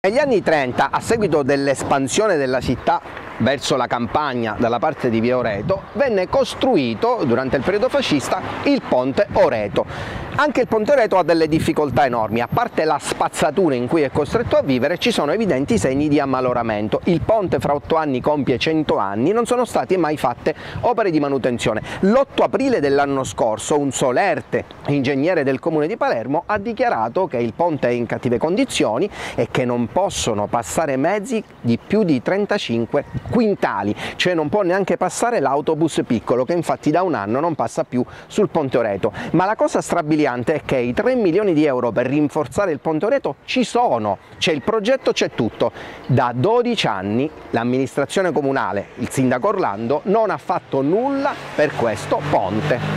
Negli anni 30, a seguito dell'espansione della città verso la campagna dalla parte di via Oreto, venne costruito durante il periodo fascista il ponte Oreto. Anche il ponte Oreto ha delle difficoltà enormi, a parte la spazzatura in cui è costretto a vivere, ci sono evidenti segni di ammaloramento. Il ponte fra 8 anni compie 100 anni, non sono state mai fatte opere di manutenzione. L'8 aprile dell'anno scorso un solerte ingegnere del comune di Palermo ha dichiarato che il ponte è in cattive condizioni e che non possono passare mezzi di più di 35 quintali, cioè non può neanche passare l'autobus piccolo, che infatti da un anno non passa più sul ponte Oreto. Ma la cosa strabiliante è che i 3 milioni di euro per rinforzare il ponte Oreto ci sono, c'è il progetto, c'è tutto. Da 12 anni l'amministrazione comunale, il sindaco Orlando, non ha fatto nulla per questo ponte.